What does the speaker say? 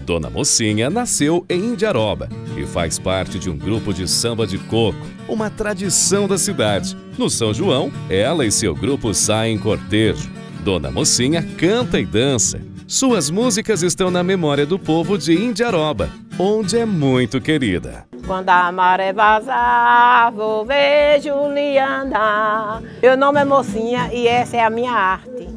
Dona Mocinha nasceu em Indiaroba e faz parte de um grupo de samba de coco, uma tradição da cidade. No São João, ela e seu grupo saem em cortejo. Dona Mocinha canta e dança. Suas músicas estão na memória do povo de Indiaroba, onde é muito querida. Quando a maré vazar, vou ver Juliana. Meu nome é Mocinha e essa é a minha arte.